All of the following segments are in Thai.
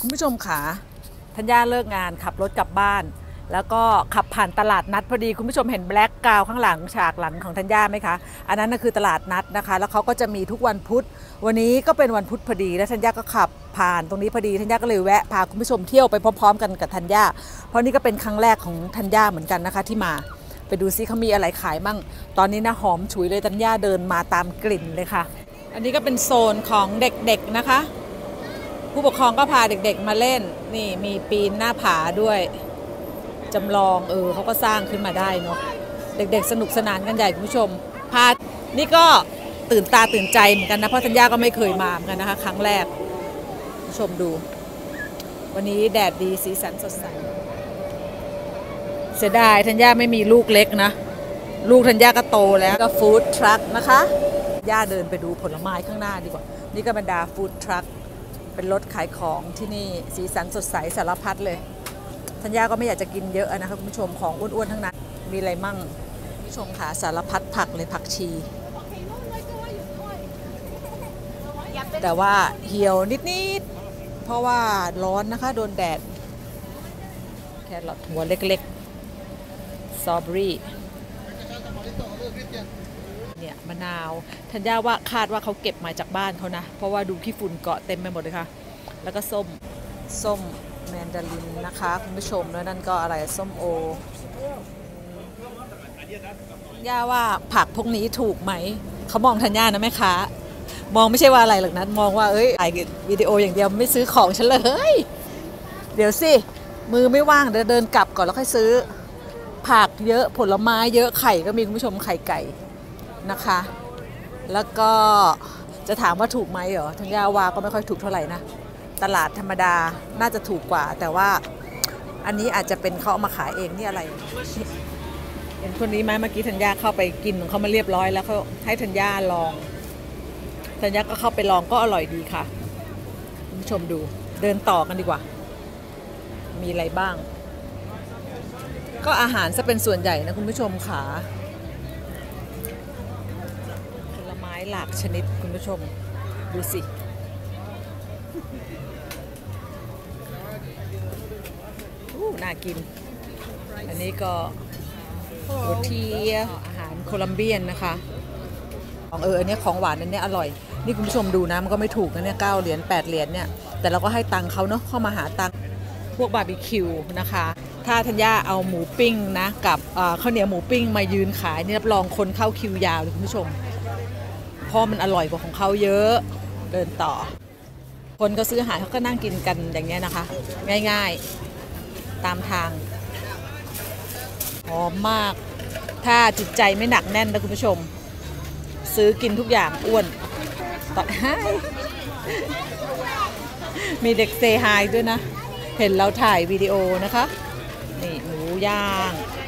คุณผู้ชมค่ะธัญญาเลิกงานขับรถกลับบ้านแล้วก็ขับผ่านตลาดนัดพอดีคุณผู้ชมเห็นแบล็กกราวข้างหลังฉากหลังของธัญญาไหมคะอันนั้นก็คือตลาดนัดนะคะแล้วเขาก็จะมีทุกวันพุธวันนี้ก็เป็นวันพุธพอดีแล้วธัญญาก็ขับผ่านตรงนี้พอดีธัญญาก็เลยแวะพาคุณผู้ชมเที่ยวไปพร้อมๆกันกับธัญญาเพราะนี่ก็เป็นครั้งแรกของธัญญาเหมือนกันนะคะที่มาไปดูซิเขามีอะไรขายมั่งตอนนี้นะหอมฉุยเลยธัญญาเดินมาตามกลิ่นเลยค่ะอันนี้ก็เป็นโซนของเด็กๆนะคะผู้ปกครองก็พาเด็กๆมาเล่นนี่มีปีนหน้าผาด้วยจำลองเขาก็สร้างขึ้นมาได้เนาะเด็กๆสนุกสนานกันใหญ่คุณผู้ชมพานี่ก็ตื่นตาตื่นใจเหมือนกันนะเพราะธัญญาก็ไม่เคยมาเหมือนกันนะคะครั้งแรกผู้ชมดูวันนี้แดดดีสีสันสดใสเสียดายธัญญาไม่มีลูกเล็กนะลูกธัญญาก็โตแล้วก็ฟู้ดทรัคนะคะย่าเดินไปดูผลไม้ข้างหน้าดีกว่านี่ก็บรรดาฟู้ดทรัคเป็นรถขายของที่นี่สีสันสดใสสารพัดเลยธัญญาก็ไม่อยากจะกินเยอะนะคะคุณผู้ชมของอ้วนๆทั้งนั้นมีอะไรมั่งคุณผู้ชมค่ะสารพัดผักเลยผักชีแต่ว่าเหี่ยวนิดๆเพราะว่าร้อนนะคะโดนแดดแครอทหัวเล็กๆสตรอเบอรี่เนี่ยมะนาวธัญญาว่าคาดว่าเขาเก็บมาจากบ้านเขานะเพราะว่าดูขี้ฝุ่นเกาะเต็มไปหมดเลยค่ะแล้วก็ส้มแมนดารินนะคะคุณผู้ชมแล้วนั่นก็อะไรส้มโอย่าว่าผักพวกนี้ถูกไหมเขามองธัญญานะแม่ค้ามองไม่ใช่ว่าอะไรหรอกนะมองว่าถ่ายวิดีโออย่างเดียวไม่ซื้อของฉันเลยเดี๋ยวสิมือไม่ว่างเดี๋ยวเดินกลับก่อนแล้วค่อยซื้อผักเยอะผลไม้เยอะไข่ก็มีคุณผู้ชมไข่ไก่นะคะแล้วก็จะถามว่าถูกไหมเหรอธัญญาว่าก็ไม่ค่อยถูกเท่าไหร่นะตลาดธรรมดาน่าจะถูกกว่าแต่ว่าอันนี้อาจจะเป็นเขาเอามาขายเองนี่อะไรเห็นคนนี้ไหมเมื่อกี้ธัญญาเข้าไปกินของเขามาเรียบร้อยแล้วเขาให้ธัญญาลองธัญญาก็เข้าไปลองก็อร่อยดีค่ะคุณผู้ชมดูเดินต่อกันดีกว่ามีอะไรบ้างก็อาหารจะเป็นส่วนใหญ่นะคุณผู้ชมค่ะผลไม้หลากชนิดคุณผู้ชมดูสิน่ากินอันนี้ก็โรตีอาหารโคลัมเบียนนะคะอันนี้ของหวานอันนี้อร่อยนี่คุณผู้ชมดูนะมันก็ไม่ถูกนะเนี่ย9 เหรียญ8 เหรียญเนี่ยแต่เราก็ให้ตังค์เขาเนาะเข้ามาหาตังค์พวกบาร์บีคิวนะคะถ้าธัญญาเอาหมูปิ้งนะกับข้าวเหนียวหมูปิ้งมายืนขายนี่รับรองคนเข้าคิวยาวเลยคุณผู้ชมเพราะมันอร่อยกว่าของเขาเยอะเดินต่อคนก็ซื้ออาหารเขาก็นั่งกินกันอย่างเงี้ยนะคะง่ายๆตามทางหอมมากถ้าจิตใจไม่หนักแน่นนะคุณผู้ชมซื้อกินทุกอย่างอ้วนต่อให้มีเด็กเซฮายด้วยนะเห็นเราถ่ายวิดีโอนะคะนี่หมูย่าง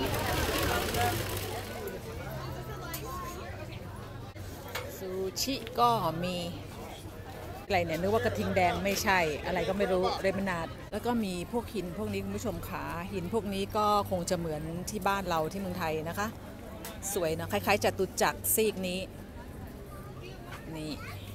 ซูชิก็มีอะไรเนี่ยนึกว่ากระทิงแดงไม่ใช่อะไรก็ไม่รู้เรมนาดแล้วก็มีพวกหินพวกนี้คุณผู้ชมขาหินพวกนี้ก็คงจะเหมือนที่บ้านเราที่เมืองไทยนะคะสวยนะคล้ายๆจตุจักรซีกนี้นี่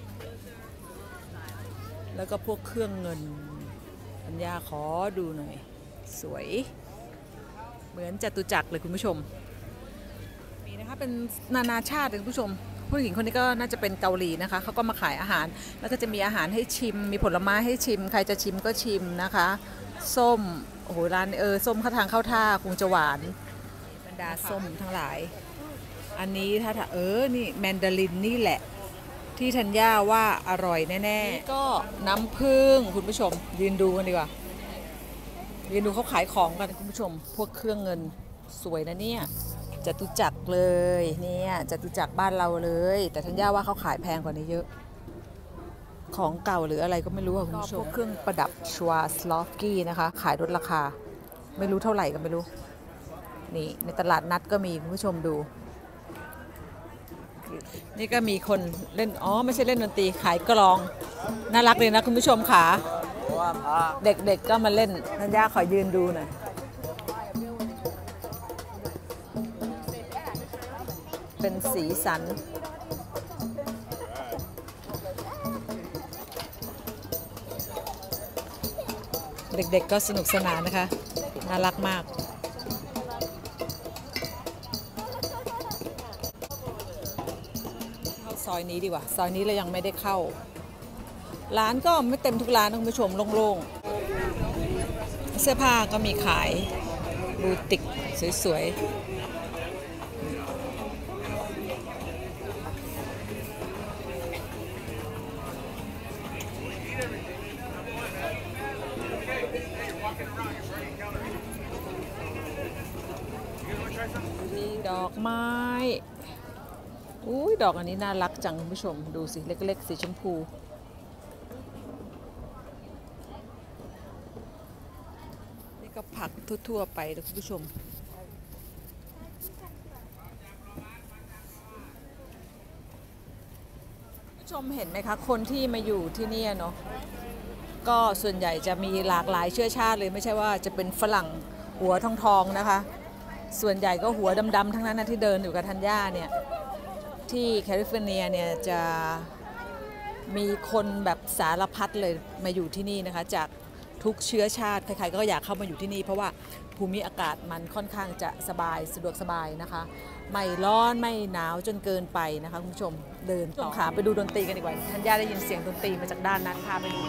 แล้วก็พวกเครื่องเงินปัญญาขอดูหน่อยสวยเหมือนจตุจักรเลยคุณผู้ชมมีนะคะเป็นนานาชาติเลยคุณผู้ชมผู้หญิงคนนี้ก็น่าจะเป็นเกาหลีนะคะเขาก็มาขายอาหารแล้วก็จะมีอาหารให้ชิมมีผลไม้ให้ชิมใครจะชิมก็ชิมนะคะส้มโอ้โหร้านส้มข้าวทางเข้าท่าคงจะหวานบรรดาส้มทั้งหลายอันนี้ถ้านี่แมนดารินนี่แหละที่ธัญญาว่าอร่อยแน่ๆก็น้ำผึ้งคุณผู้ชมยืนดูกันดีกว่ายืนดูเขาขายของกันคุณผู้ชมพวกเครื่องเงินสวยนะเนี่ยจตุจักรเลยเนี่ยจตุจักรบ้านเราเลยแต่ธัญญาว่าเขาขายแพงกว่านี้เยอะของเก่าหรืออะไรก็ไม่รู้ค่ะคุณผู้ชมเครื่องประดับชวาสลอฟกี้นะคะขายลดราคาไม่รู้เท่าไหร่ก็ไม่รู้นี่ในตลาดนัดก็มีคุณผู้ชมดูนี่ก็มีคนเล่นไม่ใช่เล่นดนตรีขายกลองน่ารักเลยนะคุณผู้ชมค่ะเด็กๆก็มาเล่นธัญญาขอยืนดูหน่อยเป็นสีสัน นเด็กๆก็สนุกสนานนะคะน่ารักมากเข้าซอยนี้ดีกว่าซอยนี้เรายังไม่ได้เข้าร้านก็ไม่เต็มทุกร้านคุณผู้ชมโล่งๆเสื้อผ้าก็มีขายบูติกสวยๆดอกไม้อุ้ยดอกอันนี้น่ารักจังคุณผู้ชมดูสิเล็กๆสีชมพูนี่ก็ผักทั่วๆไปนะคุณผู้ชมผู้ชมเห็นไหมคะคนที่มาอยู่ที่นี่เนาะก็ส่วนใหญ่จะมีหลากหลายเชื้อชาติเลยไม่ใช่ว่าจะเป็นฝรั่งหัวทองๆนะคะส่วนใหญ่ก็หัวดำๆทั้งนั้นนะที่เดินอยู่กับธัญญาเนี่ยที่แคลิฟอร์เนียเนี่ยจะมีคนแบบสารพัดเลยมาอยู่ที่นี่นะคะจากทุกเชื้อชาติใครๆก็อยากเข้ามาอยู่ที่นี่เพราะว่าภูมิอากาศมันค่อนข้างจะสบายสะดวกสบายนะคะไม่ร้อนไม่หนาวจนเกินไปนะคะคุณผู้ชมเดินต่อขาไปดูดนตรีกันดีกว่าธัญญาได้ยินเสียงดนตรีมาจากด้านนั้นพาไปดู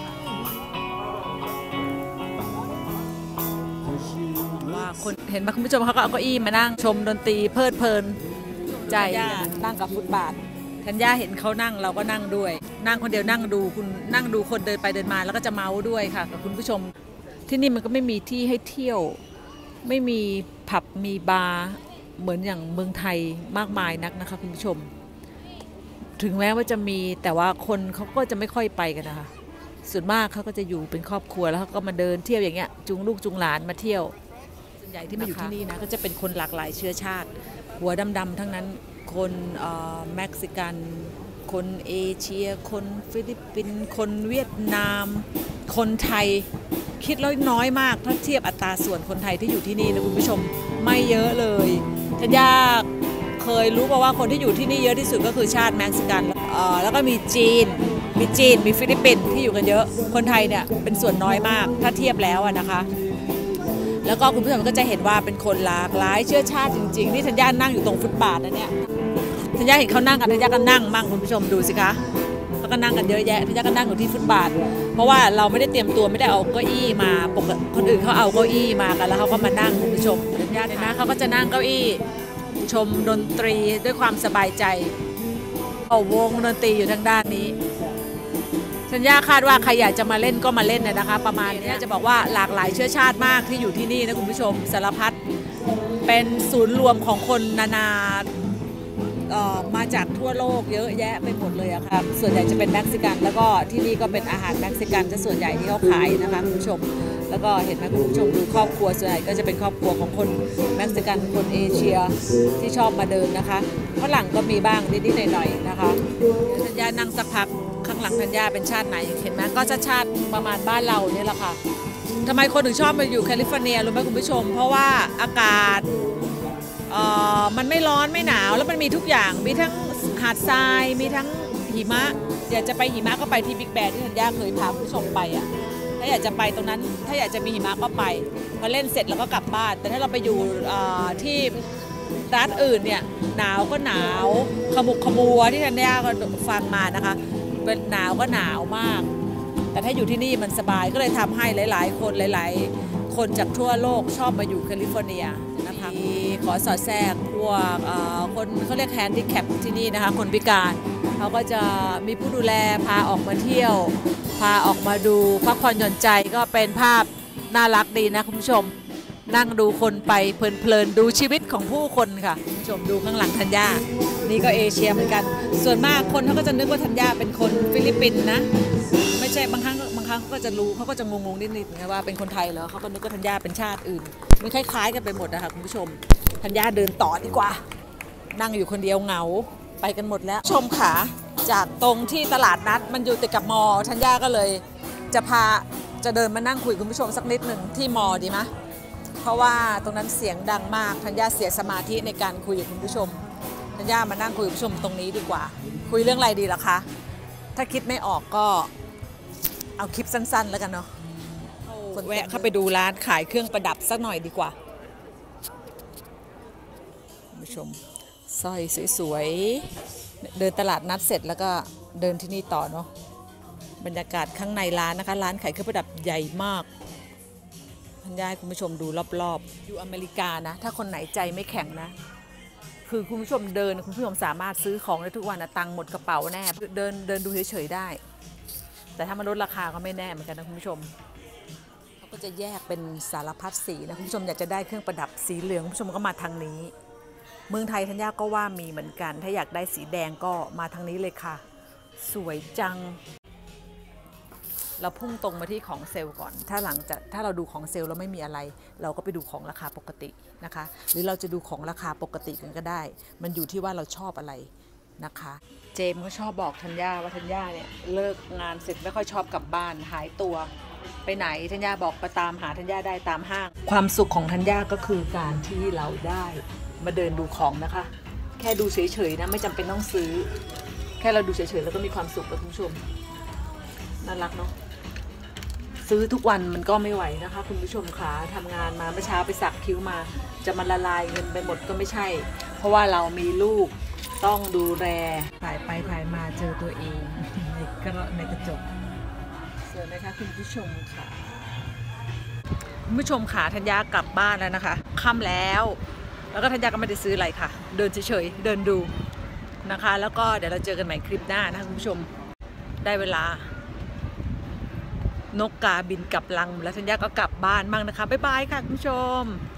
ว่าคนเห็นไหมคุณผู้ชมเขาก็เอาเก้าอี้มานั่งชมดนตรีเพลิดเพลินใจนั่งกับฟุตบาทธัญญาเห็นเขานั่งเราก็นั่งด้วยนั่งคนเดียวนั่งดูคุณนั่งดูคนเดินไปเดินมาแล้วก็จะเมาด้วยค่ะกับคุณผู้ชมที่นี่มันก็ไม่มีที่ให้เที่ยวไม่มีผับมีบาร์เหมือนอย่างเมืองไทยมากมายนักนะคะคุณผู้ชมถึงแม้ว่าจะมีแต่ว่าคนเขาก็จะไม่ค่อยไปกันนะคะส่วนมากเขาก็จะอยู่เป็นครอบครัวแล้วเขาก็มาเดินเที่ยวอย่างเงี้ยจูงลูกจูงหลานมาเที่ยวส่วนใหญ่ที่มาอยู่ที่นี่นะก็จะเป็นคนหลากหลายเชื้อชาติหัวดำๆทั้งนั้นคนเม็กซิกันคนเอเชียคนฟิลิปปินส์คนเวียดนามคนไทยคิดแล้วน้อยมากถ้าเทียบอัตราส่วนคนไทยที่อยู่ที่นี่นะคุณผู้ชมไม่เยอะเลยธัญญาเคยรู้ว่าคนที่อยู่ที่นี่เยอะที่สุดก็คือชาติเม็กซิกันแล้วก็มีจีนมีฟิลิปปินส์ที่อยู่กันเยอะคนไทยเนี่ยเป็นส่วนน้อยมากถ้าเทียบแล้วนะคะแล้วก็คุณผู้ชมก็จะเห็นว่าเป็นคนหลากหลายเชื้อชาติจริงๆนี่ธัญญานั่งอยู่ตรงฟุตบาทนะเนี่ยธัญญาเห็นเขานั่งกันธัญญาก็นั่งมั่งคุณผู้ชมดูสิคะเขาก็นั่งกันเยอะแยะธัญญาก็นั่งอยู่ที่ฟุตบาทเพราะว่าเราไม่ได้เตรียมตัวไม่ได้เอาเก้าอี้มาปกติคนอื่นเขาเอาเก้าอี้มากันแล้วเขาก็มานั่งคุณผู้ชมธัญญาเนี่ยนะเขาก็จะนั่งเก้าอี้ชมดนตรีด้วยความสบายใจเอาวงดนตรีอยู่ทางด้านนี้ธัญญาคาดว่าใครอยากจะมาเล่นก็มาเล่นนะคะประมาณนี้จะบอกว่าหลากหลายเชื้อชาติมากที่อยู่ที่นี่นะคุณผู้ชมสารพัดเป็นศูนย์รวมของคนนานามาจากทั่วโลกเยอะแยะไปหมดเลยอะค่ะส่วนใหญ่จะเป็นเม็กซิกันแล้วก็ที่นี่ก็เป็นอาหารเม็กซิกันจะส่วนใหญ่ที่เขาขายนะคะคุณผู้ชมแล้วก็เห็นไหมคุณผู้ชมดูครอบครัวส่วนใหญ่ก็จะเป็นครอบครัวของคนเม็กซิกันคนเอเชียที่ชอบมาเดินนะคะฝรั่งก็มีบ้างนิดๆหน่อยๆนะคะธัญญานั่งสักพักข้างหลังธัญญาเป็นชาติไหนเห็นไหมก็ชาติประมาณบ้านเราเนี่ยแหละค่ะทำไมคนถึงชอบมาอยู่แคลิฟอร์เนียรู้ไหมคุณผู้ชมเพราะว่าอากาศมันไม่ร้อนไม่หนาวแล้วมันมีทุกอย่างมีทั้งหาดทรายมีทั้งหิมะอยากจะไปหิมะก็ไปที่บิ๊กแบร์ที่ธัญญาเคยพาผู้ชมไปอ่ะถ้าอยากจะไปตรงนั้นถ้าอยากจะมีหิมะก็ไปพอเล่นเสร็จแล้วก็กลับบ้านแต่ถ้าเราไปอยู่ที่รัฐอื่นเนี่ยหนาวก็หนาวขมุกขมัวที่ธัญญาก็ฟังมานะคะเป็นหนาวก็หนาวมากแต่ถ้าอยู่ที่นี่มันสบายก็เลยทำให้หลายๆคนหลายๆคนจากทั่วโลกชอบมาอยู่แคลิฟอร์เนียนะคะขอสอดแทรกพวกคนเขาเรียกแฮนดิแคปที่นี่นะคะคนพิการเขาก็จะมีผู้ดูแลพาออกมาเที่ยวพาออกมาดูพักผ่อนหย่อนใจก็เป็นภาพน่ารักดีนะคุณผู้ชมนั่งดูคนไปเพลินๆดูชีวิตของผู้คนค่ะคุณผู้ชมดูข้างหลังธัญญานี่ก็เอเชียเหมือนกันส่วนมากคนเขาก็จะนึกว่าธัญญาเป็นคนฟิลิปปินส์นะไม่ใช่บางครั้งเขาก็จะรู้เขาก็จะงงๆนิดๆนะว่าเป็นคนไทยเหรอเขาก็นึกว่าธัญญาเป็นชาติอื่นมันคล้ายๆกันไปหมดนะคะคุณผู้ชมธัญญาเดินต่อดีกว่านั่งอยู่คนเดียวเหงาไปกันหมดแล้วชมขาจากตรงที่ตลาดนัดมันอยู่ติดกับมอธัญญาก็เลยจะเดินมานั่งคุยคุณผู้ชมสักนิดหนึ่งที่มอดีไหมเพราะว่าตรงนั้นเสียงดังมากธัญญาเสียสมาธิในการคุยกับคุณผู้ชมธัญญามานั่งคุยกับผู้ชมตรงนี้ดีกว่าคุยเรื่องอะไรดีล่ะคะถ้าคิดไม่ออกก็เอาคลิปสั้นๆแล้วกันเนาะแวะเข้าไปดูร้านขายเครื่องประดับสักหน่อยดีกว่าคุณผู้ชมสร้อยสวยๆเดินตลาดนัดเสร็จแล้วก็เดินที่นี่ต่อเนาะบรรยากาศข้างในร้านนะคะร้านขายเครื่องประดับใหญ่มากทันยาให้คุณผู้ชมดูรอบๆอยู่อเมริกานะถ้าคนไหนใจไม่แข็งนะคือคุณผู้ชมเดินคุณผู้ชมสามารถซื้อของได้ทุกวันนะตังค์หมดกระเป๋าแน่เดินดูเฉยๆได้แต่ถ้ามันลดราคาก็ไม่แน่เหมือนกันนะคุณผู้ชมเขาก็จะแยกเป็นสารพัดสีนะคุณผู้ชมอยากจะได้เครื่องประดับสีเหลืองคุณผู้ชมก็มาทางนี้เมืองไทยธัญญาก็ว่ามีเหมือนกันถ้าอยากได้สีแดงก็มาทางนี้เลยค่ะสวยจังเราพุ่งตรงมาที่ของเซลล์ก่อนถ้าเราดูของเซลล์แล้วไม่มีอะไรเราก็ไปดูของราคาปกตินะคะหรือเราจะดูของราคาปกติกันก็ได้มันอยู่ที่ว่าเราชอบอะไรนะคะเจมก็ชอบบอกธัญญาว่าธัญญาเนี่ยเลิกงานเสร็จไม่ค่อยชอบกลับบ้านหายตัวไปไหนธัญญาบอกไปตามหาธัญญาได้ตามห้างความสุขของธัญญาก็คือการที่เราได้มาเดินดูของนะคะแค่ดูเฉยๆนะไม่จำเป็นต้องซื้อแค่เราดูเฉยๆแล้วก็มีความสุขกับคุณผู้ชมน่ารักเนาะซื้อทุกวันมันก็ไม่ไหวนะคะคุณผู้ชมค่ะทำงานมาเมื่อเช้าไปสักคิ้วมาจะมาละลายเงินไปหมดก็ไม่ใช่เพราะว่าเรามีลูกต้องดูแลถ่ายไปถ่ายมาเจอตัวเองในกระจกสวยไหมคะคุณผู้ชมค่ะคุณผู้ชมค่ะธัญญากลับบ้านแล้วนะคะค่ำแล้วก็ธัญญาก็ไม่ได้ซื้ออะไรค่ะเดินเฉยๆเดินดูนะคะแล้วก็เดี๋ยวเราเจอกันใหม่คลิปหน้านะคะคุณผู้ชมได้เวลานกกาบินกลับรังแล้วธัญญาก็กลับบ้านบ้างนะคะบ๊ายบายค่ะคุณผู้ชม